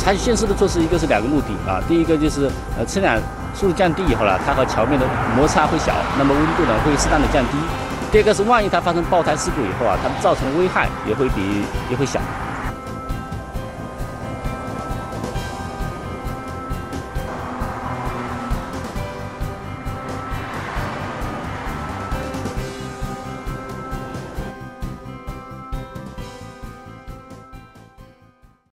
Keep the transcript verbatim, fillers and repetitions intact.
采取限速的措施，一个是两个目的啊，第一个就是呃车辆速度降低以后呢，它和桥面的摩擦会小，那么温度呢会适当的降低。第二个是万一它发生爆胎事故以后啊，它造成的危害也会比也会小。